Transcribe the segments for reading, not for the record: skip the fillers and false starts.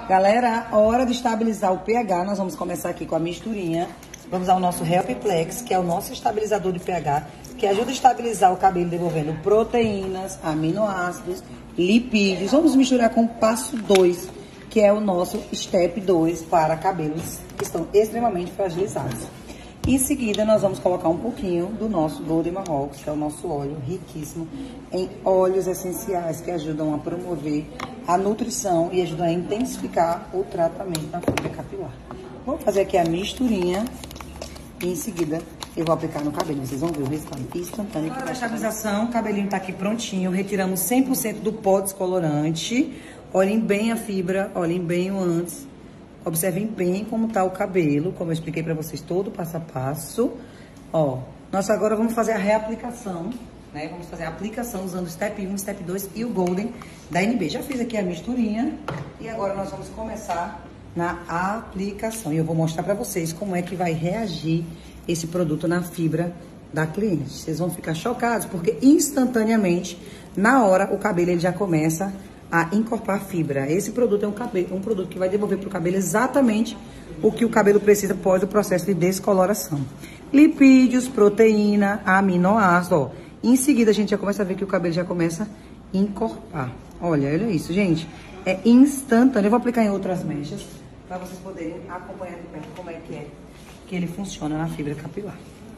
Galera, hora de estabilizar o pH. Nós vamos começar aqui com a misturinha. Vamos usar o nosso Helpiplex, que é o nosso estabilizador de pH, que ajuda a estabilizar o cabelo, devolvendo proteínas, aminoácidos, lipídios. Vamos misturar com o passo 2, que é o nosso Step 2 para cabelos que estão extremamente fragilizados. Em seguida, nós vamos colocar um pouquinho do nosso Golden Marrocos, que é o nosso óleo riquíssimo em óleos essenciais que ajudam a promover a nutrição e ajudam a intensificar o tratamento na fibra capilar. Vou fazer aqui a misturinha e em seguida eu vou aplicar no cabelo. Vocês vão ver o resultado instantâneo. Para a estabilização, o cabelinho tá aqui prontinho. Retiramos 100% do pó descolorante. Olhem bem a fibra, olhem bem o antes. Observem bem como tá o cabelo, como eu expliquei pra vocês todo o passo a passo. Ó, nós agora vamos fazer a reaplicação, né? Vamos fazer a aplicação usando o Step 1, Step 2 e o Golden da NB. Já fiz aqui a misturinha e agora nós vamos começar na aplicação. E eu vou mostrar pra vocês como é que vai reagir esse produto na fibra da cliente. Vocês vão ficar chocados porque instantaneamente, na hora, o cabelo ele já começa a encorpar fibra. Esse produto é um produto que vai devolver para o cabelo exatamente o que o cabelo precisa após o processo de descoloração. Lipídios, proteína, aminoácido, ó. Em seguida, a gente já começa a ver que o cabelo já começa a encorpar. Olha isso, gente. É instantâneo. Eu vou aplicar em outras mechas para vocês poderem acompanhar de perto como é que ele funciona na fibra capilar.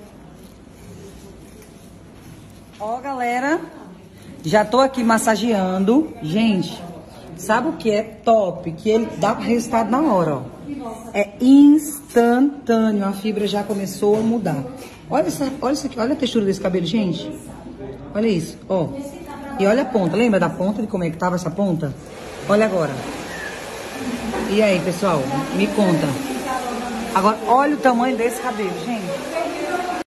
Ó, galera, já tô aqui massageando. Gente, sabe o que é top? Que ele dá resultado na hora, ó. É instantâneo. A fibra já começou a mudar. Olha isso aqui, olha a textura desse cabelo, gente. Olha isso, ó. E olha a ponta. Lembra da ponta, de como é que tava essa ponta? Olha agora. E aí, pessoal? Me conta. Agora, olha o tamanho desse cabelo, gente.